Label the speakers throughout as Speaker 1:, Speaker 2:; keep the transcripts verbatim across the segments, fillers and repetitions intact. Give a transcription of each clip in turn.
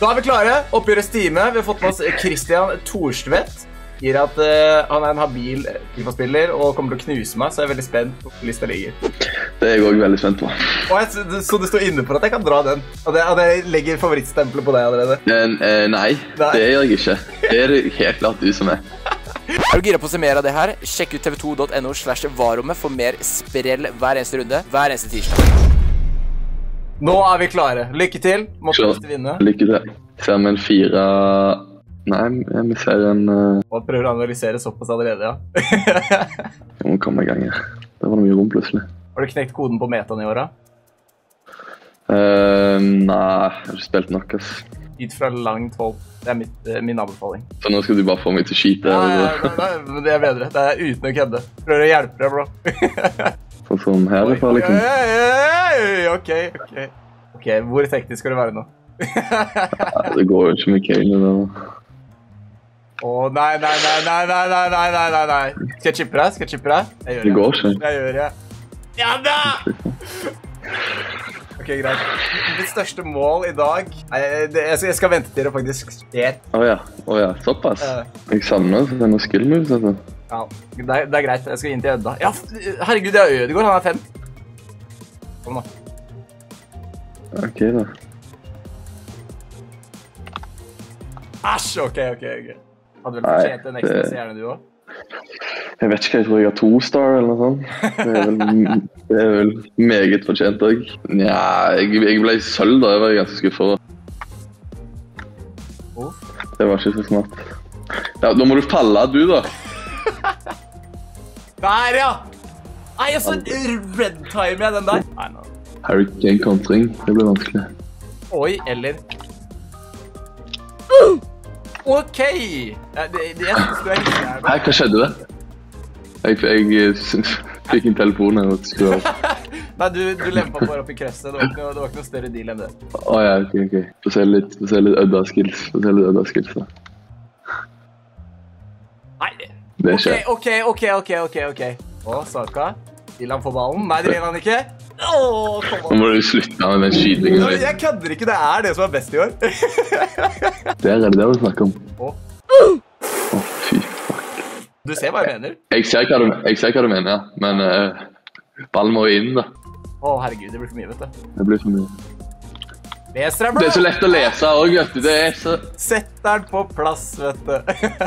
Speaker 1: Da er vi klare. Oppgjørets time. Vi har fått med oss Christian Thorstvedt. Gir at uh, han er en habil FIFA-spiller og kommer til å knuse meg, så jeg er veldig spent på hvor lista ligger.
Speaker 2: Det er jeg også veldig spent på.
Speaker 1: Og jeg, så du står inne for at jeg kan dra den? Og det, og det legger favorittstempelet på deg allerede?
Speaker 2: Men, eh, nei, nei, det gjør jeg ikke. Det er det helt klart du som er.
Speaker 3: Er du gira på å se mer av det her? Sjekk ut tv to punktum no slash varrommet for mer sprell hver eneste runde, hver eneste tirsdag.
Speaker 1: Nå er vi klare. Lykke til. Måtte
Speaker 2: Klar.
Speaker 1: vinne.
Speaker 2: Lykke til. Ser vi en fire... Nei, vi ser en... Uh...
Speaker 1: Og prøver å analysere såpass allerede, ja.
Speaker 2: Jeg må komme i gang her. Det var mye rom plutselig.
Speaker 1: Har du knekt koden på metaen i året?
Speaker 2: Uh, nei, jeg har ikke spilt nok, ass.
Speaker 1: Ut fra langt hold. Det er mitt, uh, min anbefaling.
Speaker 2: Så nå skal du bare få meg til å skyte?
Speaker 1: Nei, nei, nei, men det er bedre. Det er uten å kødde. Prøver å hjelpe deg, bro.
Speaker 2: For sånn her, i fall, liksom.
Speaker 1: Ok, ok. Ok, hvor teknisk skal det være nå?
Speaker 2: Ja, det går jo ikke med Kane, da.
Speaker 1: Åh, nei, nei, nei, nei, nei, nei, nei, nei, nei, nei. Skal jeg chippe deg? Skal jeg chippe deg? Jeg gjør det.
Speaker 2: Det går ikke.
Speaker 1: Jeg gjør det. Ja da! Ok, greit. Mitt største mål i dag... Nei, det, jeg, skal, jeg skal vente til det faktisk skjer.
Speaker 2: Åja, åja, såpass. Jeg savner denne skill moves, altså.
Speaker 1: Ja, det er, det er greit. Jeg skal inn til Ødda. Ja, herregud, det er Ødegård. Han er fem. Kom da.
Speaker 2: Ok, da.
Speaker 1: Asj, ok, ok, ok. Hadde vel fortjent en ekstra stjerne du også?
Speaker 2: Jeg vet ikke, jeg tror jeg har to star eller noe sånt. Det er vel, det er vel meget fortjent også. Nja, jeg, jeg ble sølv da, jeg var ganske skuffet.
Speaker 1: Oh.
Speaker 2: Det var ikke så smart. Ja, nå må du falle, du da.
Speaker 1: Der, ja! Nei, så red timer jeg den der. Nei, nå.
Speaker 2: Harry Kane kontring, det ble vanskelig.
Speaker 1: Oi, eller... Ok! Ja, det, det, jeg synes du er ikke her.
Speaker 2: Hei, hva skjedde det? Jeg, jeg fikk en telefon her og skulle opp.
Speaker 1: Nei, du, du lempa bare opp i krøsset. Det var ikke noe, det var ikke noe større deal enn det.
Speaker 2: Åja, ok, ok. Få se litt, få se litt ødda skills. Få se litt ødda skills da.
Speaker 1: Nei,
Speaker 2: det
Speaker 1: ok,
Speaker 2: skjer.
Speaker 1: ok, ok, ok, ok, ok. Å, Saka. Vil han få ballen? Nei, det vil han ikke. Åh, kom
Speaker 2: Nå
Speaker 1: an.
Speaker 2: må du slutte med den skytingen.
Speaker 1: Nei, jeg kødder ikke, det er det som er best i år.
Speaker 2: Det er det du snakker om.
Speaker 1: Åh.
Speaker 2: Åh, fy fuck.
Speaker 1: Du ser hva jeg mener.
Speaker 2: Jeg ser hva du, jeg ser hva du mener, ja. Men uh, ballen må inn da.
Speaker 1: Åh, herregud, det blir for mye, vet du.
Speaker 2: Det blir for mye.
Speaker 1: Leser deg, bro.
Speaker 2: Det er så lett å lese også, vet du. Det er så...
Speaker 1: Sett den på plass, vet du.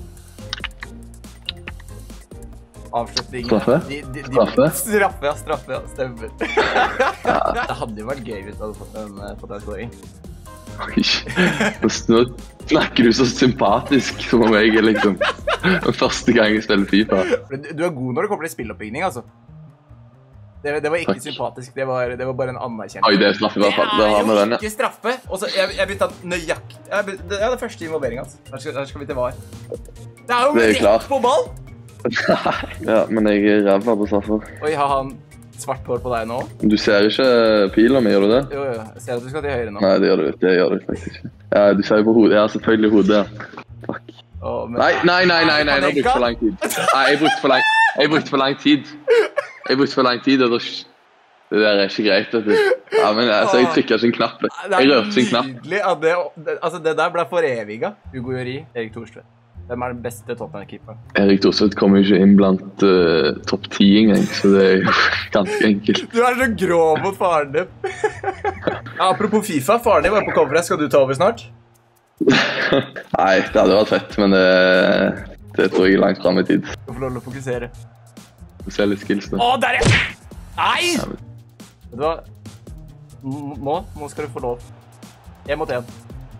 Speaker 1: Avslutningen.
Speaker 2: Straffe?
Speaker 1: De, de, de,
Speaker 2: Straffe?
Speaker 1: Straffe, ja, straffe, ja, stemmer. Det hadde jo vært gøy hvis du hadde fått en, fått en scoring.
Speaker 2: Oi, nå snakker du så sympatisk som om jeg er liksom den første gang jeg spiller FIFA.
Speaker 1: Du, du er god når det kommer til spilloppbygging, altså. Det, det var ikke
Speaker 2: Takk.
Speaker 1: sympatisk, det var, det var bare en anerkjennelse.
Speaker 2: Oi, det er straffe i hvert fall.
Speaker 1: Det
Speaker 2: Det har
Speaker 1: er
Speaker 2: med
Speaker 1: jo
Speaker 2: den, ja.
Speaker 1: ikke straffe. Og så, jeg, jeg begynte at nøyakt... Jeg begynte, det er det første involveringen, altså. Her skal, her skal vi til var. Det er jo
Speaker 2: Det er
Speaker 1: rett
Speaker 2: klart.
Speaker 1: på ball!
Speaker 2: Ja, men jeg er ræva på straffer.
Speaker 1: Oi, har han svart hår på deg nå?
Speaker 2: Du ser ikke pila mi, gjør du det?
Speaker 1: Jo, jo, jeg ser at du skal til høyre nå.
Speaker 2: Nei, det gjør du, det gjør du faktisk ikke. Ja, du ser jo på hodet. Ja, selvfølgelig hodet, ja. Fuck.
Speaker 1: Åh, men...
Speaker 2: Nei, nei, nei, nei, nei, nå brukte jeg for lang tid. Nei, jeg brukte for lang, jeg brukte for lang tid. Jeg brukte for lang tid, og da... Det der er ikke greit, vet du. Ja, men altså, jeg trykket ikke en knapp. Jeg rørte ikke en knapp.
Speaker 1: Det er nydelig at det... Altså, det der ble foreviget. Hugo Lloris, Erik Thorstvedt. Hvem er den beste Tottenham-keeperen?
Speaker 2: Erik Thorstvedt kommer jo ikke inn blant uh, topp ti engang, så det er jo ganske enkelt.
Speaker 1: Du er så grov mot faren din. Ja, apropos FIFA, faren din var på coveret. Skal du ta over snart?
Speaker 2: Nei, det hadde vært fett, men det, det tror jeg er langt frem i tid.
Speaker 1: Du får lov til å fokusere.
Speaker 2: Få se litt skills da.
Speaker 1: Å, der er... Nei!
Speaker 2: Ja, men...
Speaker 1: Vet du hva? Nå, nå skal du få lov. En mot en.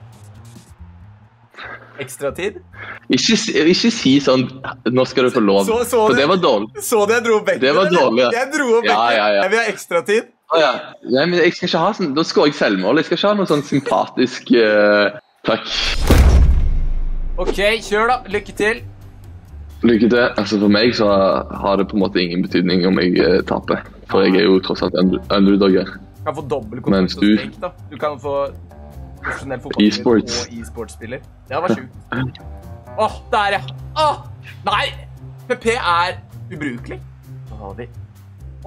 Speaker 1: Ekstra tid?
Speaker 2: Ikke, ikke si sånn, nå skal du få lov,
Speaker 1: Så, så
Speaker 2: for
Speaker 1: det,
Speaker 2: det var dårlig.
Speaker 1: Så det jeg dro bekken?
Speaker 2: Det var dårlig, ja.
Speaker 1: Jeg dro bekken.
Speaker 2: Ja, ja, ja.
Speaker 1: Jeg vil ha ekstra tid.
Speaker 2: Å ja, nei, men jeg skal ikke ha sånn, da skal jeg selvmål, jeg skal ikke ha noe sånn sympatisk, uh, takk.
Speaker 1: Ok, kjør da, lykke til.
Speaker 2: Lykke til. Altså for meg så har det på en måte ingen betydning om jeg uh, taper, for jeg er jo tross alt under underdogger.
Speaker 1: Du kan få dobbelt
Speaker 2: Mens
Speaker 1: kontrakt og
Speaker 2: du-
Speaker 1: strengt da. Du kan få profesjonell fotballspiller
Speaker 2: E-sports.
Speaker 1: og e-sportspiller. Det var sjukt. Åh, der ja. Åh, nei. P P er ubrukelig. Så har vi...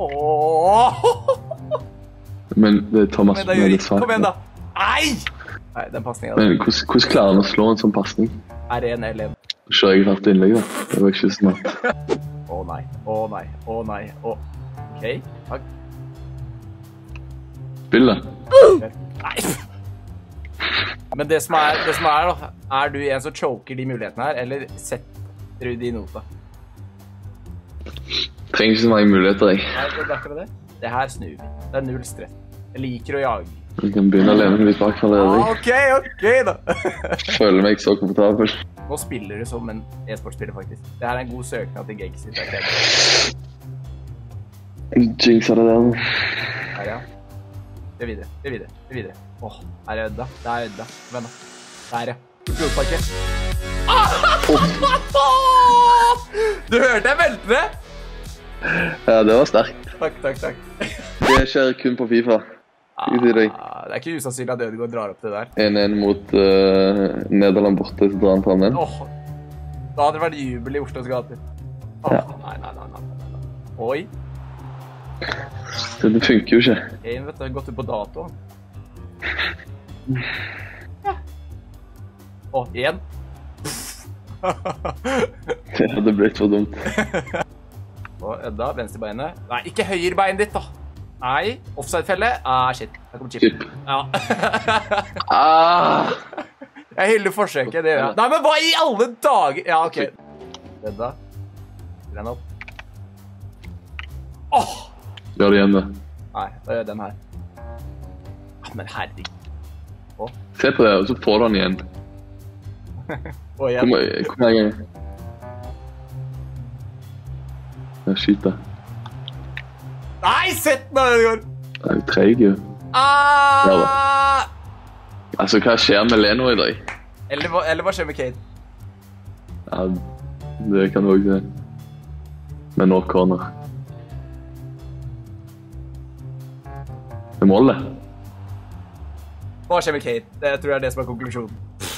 Speaker 1: Åh.
Speaker 2: Men det er Thomas
Speaker 1: Kom igjen da,
Speaker 2: som er
Speaker 1: Juri.
Speaker 2: litt svart.
Speaker 1: Kom igjen da. Nei! Nei, den passningen.
Speaker 2: Men hvordan, hvordan klarer han å slå en sånn passning?
Speaker 1: R en L en.
Speaker 2: Så kjører jeg hvert innlegg da. Det var ikke smart.
Speaker 1: Å nei, å nei, å nei, å... Ok, takk.
Speaker 2: Spill det.
Speaker 1: Nei! Men det som er, det som er da, er du en som choker de mulighetene her, eller setter du de i nota?
Speaker 2: Trenger ikke så mange muligheter, jeg.
Speaker 1: Nei, det er akkurat det. Det her snur vi. Det er null stress. Jeg liker å jage.
Speaker 2: Jeg kan begynne å lene meg litt bak allerede.
Speaker 1: Ah, ok, ok da.
Speaker 2: Føler meg ikke så komfortabel.
Speaker 1: Nå spiller du som en e-sportspiller faktisk. Det her er en god søknad til Gexit.
Speaker 2: Jinxa det der.
Speaker 1: Her ja. Det er videre, det er videre, det er videre. Åh, her er Ødda, det er Ødda. Vent da. Der ja. Blodpakke. Du hørte jeg velte det?
Speaker 2: Ja, det var sterkt.
Speaker 1: Takk, takk, takk.
Speaker 2: Det skjer kun på FIFA.
Speaker 1: Ah, det er ikke usannsynlig at Ødegaard drar opp det der.
Speaker 2: en en mot uh, Nederland borte, så drar han fram den.
Speaker 1: Åh, da hadde det vært jubel i Oslos gater. Åh,
Speaker 2: Ja.
Speaker 1: nei, nei, nei, nei, nei. Oi.
Speaker 2: Det, det funker jo ikke.
Speaker 1: En vet du, har gått ut på datoen. Åh, en.
Speaker 2: Det hadde blitt for dumt.
Speaker 1: Og Ødda, venstre beinet. Nei, ikke høyre bein ditt da. Nei, offside-felle. Ah, shit. Her kommer chip.
Speaker 2: Chip.
Speaker 1: Ja.
Speaker 2: Ah!
Speaker 1: Jeg hyller forsøket, det gjør jeg. Nei, men hva i alle dager? Ja, ok. Ødda. Den opp. Åh!
Speaker 2: Gjør det igjen da.
Speaker 1: Nei, da gjør jeg den her. Ah, men herregud. Åh.
Speaker 2: Se på det, og så får du den igjen.
Speaker 1: Og igjen.
Speaker 2: Kom, kom her gang. Jeg skyter.
Speaker 1: Nei, sett meg, Ødegaard!
Speaker 2: Det er jo treg jo.
Speaker 1: Ah!
Speaker 2: Altså, hva skjer med Leno i dag?
Speaker 1: Eller, hva- eller hva skjer med Kate?
Speaker 2: Ja, det kan du også se. Med nå corner. Det er målet.
Speaker 1: Hva skjer med Kate? Det tror jeg er det som er konklusjonen.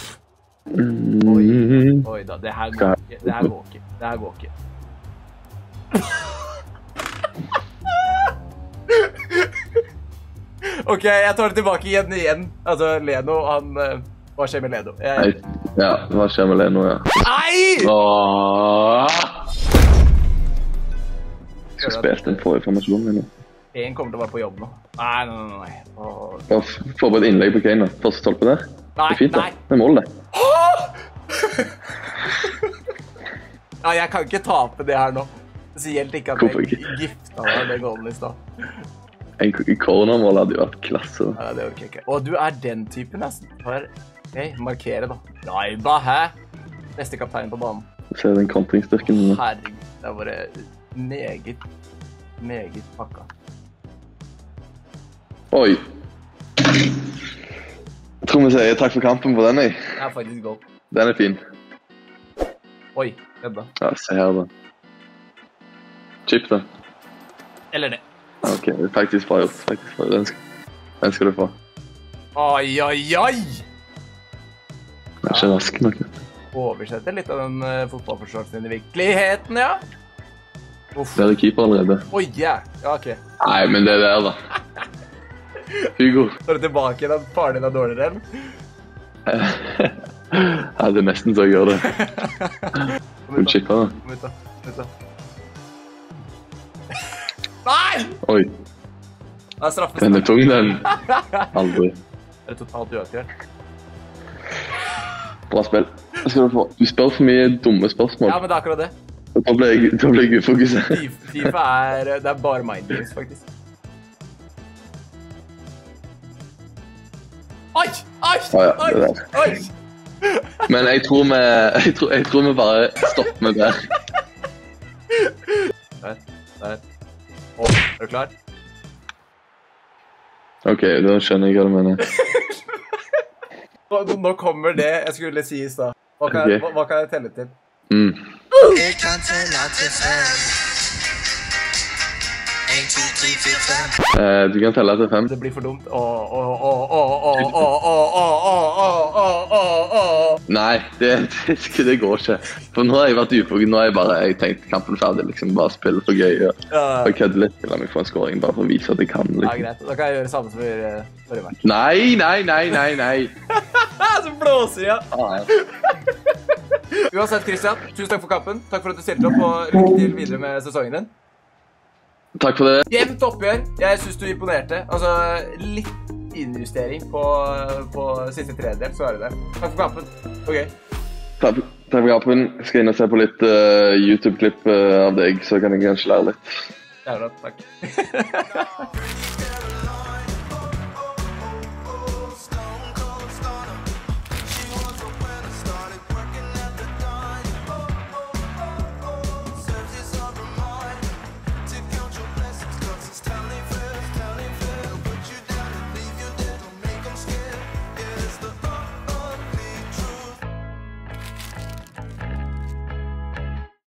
Speaker 2: Mm.
Speaker 1: Oi da, det her går ikke. Det her går ikke. Det her går ikke. Ok, jeg tar det tilbake igjen igjen. Altså, Leno, han... eh, hva skjer med Leno?
Speaker 2: Nei,
Speaker 1: Jeg...
Speaker 2: ja, hva skjer med Leno, ja.
Speaker 1: Nei!
Speaker 2: Åh! Jeg skal spille den forrige formasjonen min nå.
Speaker 1: En kommer til å være på jobb nå. Nei, nei, nei, nei. Åh.
Speaker 2: Bare få på et innlegg på Kane da. Første stolpe der. Det
Speaker 1: Nei,
Speaker 2: er fint da.
Speaker 1: nei.
Speaker 2: Det er mål det.
Speaker 1: Ja, jeg kan ikke tape det her nå. Spesielt ikke at
Speaker 2: Hvorfor
Speaker 1: jeg
Speaker 2: ikke?
Speaker 1: gifta meg med goalen i sted.
Speaker 2: En cornermål hadde jo vært klasse da.
Speaker 1: Ja, det orker jeg ikke. Og du er den typen, nesten. Her, ok, markere da. Raiba, hæ? Neste kaptein på banen.
Speaker 2: Se den kontringsstyrken. nå.
Speaker 1: Herregud, det er bare meget, meget pakka.
Speaker 2: Oi! Jeg tror vi sier takk for kampen på den, jeg.
Speaker 1: Det er faktisk godt.
Speaker 2: Den er fin.
Speaker 1: Oi, redda.
Speaker 2: Ja, se her da. Chip da.
Speaker 1: Eller det.
Speaker 2: Ok, det er faktisk bra gjort. Faktisk bra. Den skal, den skal du få.
Speaker 1: Oi, oi, oi!
Speaker 2: Den er ikke rask nok.
Speaker 1: Oversetter litt av den uh, fotballforståelsen i virkeligheten, ja. Uff.
Speaker 2: Der er keeper allerede.
Speaker 1: Oi, ja. Ja, ok.
Speaker 2: Nei, men det der da. Hugo.
Speaker 1: Så er du tilbake igjen at faren din er dårligere enn?
Speaker 2: Ja, det er nesten så jeg gjør det. Hun chipper da.
Speaker 1: Kom ut da. Kom ut da. Nei!
Speaker 2: Oi,
Speaker 1: Det er straffes.
Speaker 2: den er tung den. Aldri.
Speaker 1: Det er totalt uaktuelt.
Speaker 2: Bra spill. Hva skal du få? Du spør for mye dumme spørsmål.
Speaker 1: Ja, men det er akkurat det.
Speaker 2: Da ble jeg, da ble jeg ufokusert.
Speaker 1: FIFA FIFA er, det er bare mind games, faktisk. Oi! Oi!
Speaker 2: Å ja,
Speaker 1: Oi!
Speaker 2: det der.
Speaker 1: Oi!
Speaker 2: Men jeg tror vi, jeg tror, jeg tror vi bare stopper med det.
Speaker 1: Der, der. Å, er du klar?
Speaker 2: Ok, da skjønner jeg hva du mener.
Speaker 1: Nå, nå kommer det jeg skulle si i stad. Hva, kan jeg-
Speaker 2: Ok.
Speaker 1: hva, hva kan jeg telle til?
Speaker 2: Mm.
Speaker 4: Jeg kan telle til fem. En, to, tre, fire, fem.
Speaker 2: Eh, du kan telle til fem.
Speaker 1: Det blir for dumt. Åh, åh, åh, åh, åh, åh, åh, åh, åh, åh, åh, åh, åh, åh.
Speaker 2: Nei, det, det, det går ikke. For nå har jeg vært ufog, nå har jeg bare jeg tenkt kampen ferdig, liksom, bare spille for gøy og,
Speaker 1: Ja.
Speaker 2: og kødde litt. La meg få en scoring, bare for å vise at jeg kan,
Speaker 1: Ja,
Speaker 2: liksom.
Speaker 1: greit. Da kan jeg gjøre samme som vi gjør uh, forrige match.
Speaker 2: Nei, nei, nei, nei, nei.
Speaker 1: Så blåser jeg.
Speaker 2: Ah, ja.
Speaker 1: Uansett, Christian, tusen takk for kampen. Takk for at du stilte opp, og lykke til videre med sesongen din.
Speaker 2: Takk for det.
Speaker 1: Jevnt oppgjør. Jeg synes du imponerte. Altså, litt innjustering på, på siste tredjedel, så er det det. Takk for kampen. Ok.
Speaker 2: Takk, takk for kampen. Jeg skal inn og se på litt uh, YouTube-klipp uh, av deg, så kan jeg kanskje lære litt.
Speaker 1: Ja, da, takk.